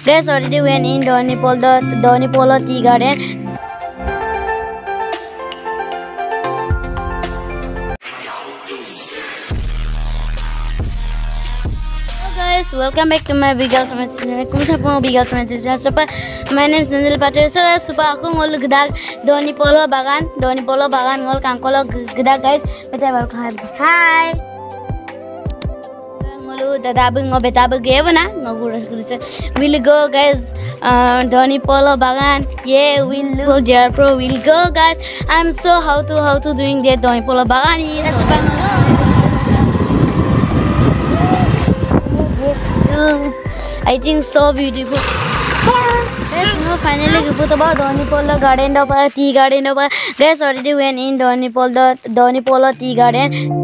Guys, already went in Donyi-Polo tea garden. Welcome back to my big girls channel. My name is Arunachal Pardesh. So super aku ngol gedak Donyi-Polo bagan ngol kangkolo gedak guys. Beta welcome. Hi. Ngolu dada bung ngo beta bege na ngogura kurse. We'll go guys. Donyi-Polo bagan. Yeah, we'll go there pro. We'll go guys. I'm so how to doing that Donyi-Polo bagan. I think so beautiful. Guys, no, finally we put about Donyi-Polo garden tea garden guys, already went in Donyi-Polo tea garden.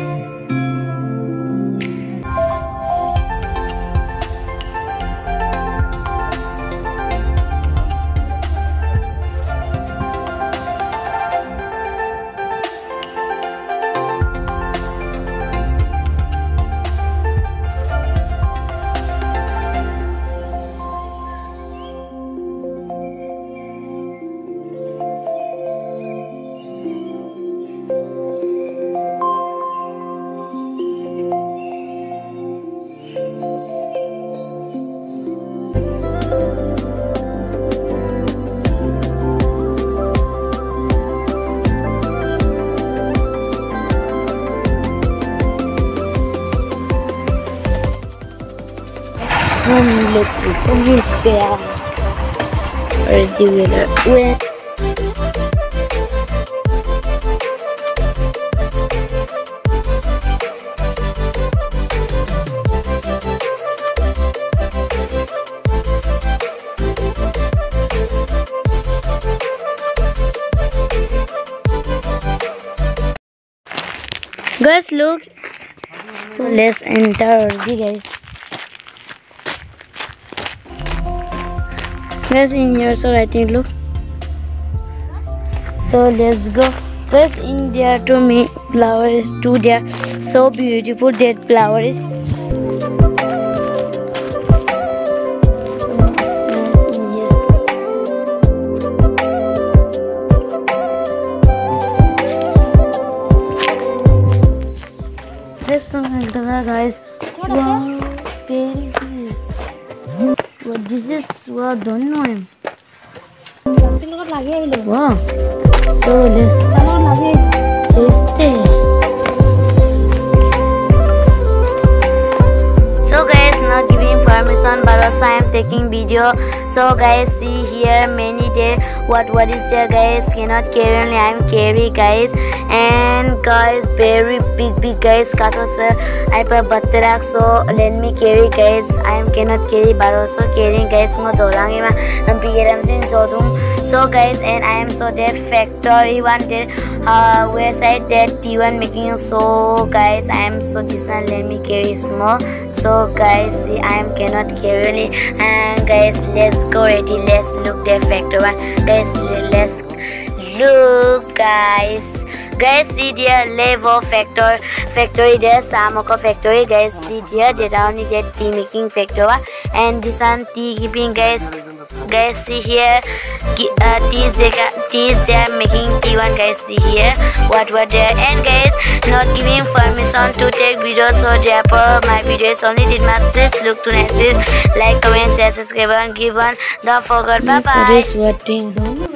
Look there. Already went. Guys, look. Let's enter already, guys. Guys, in here so writing, look. So let's go. Guys, in there to me flowers too. There so beautiful that flowers. This song guys. Wow, very good. What this is? Wow, don't know him. Wow. So let's taste. So guys, not giving permission, but also I am taking video. So guys, see here many there. What is there, guys? Cannot carry. Only I am carry, guys. And guys, very big guys. Kato sir, I put butter. So let me carry, guys. I am cannot carry, but also carrying, guys. Mo jolang ima. Am pigeram sin jodum. So guys, and I am so that factory one there. Website that T1 making. So guys, I am so this one. Let me carry small. So guys, see, I am cannot carry. And guys, let's go ready. Let's look that factory one. Guys, let's look, guys. Guys, see there level factory there Samoko factory, guys. See there only that tea making factory, and this one tea keeping, guys. Guys, see here teas they are making tea one, guys. See here what there, and guys, not giving permission to take video, so therefore my video is only did must. Please look to next, please like, comment, share, subscribe, and give one. Don't forget. Bye bye.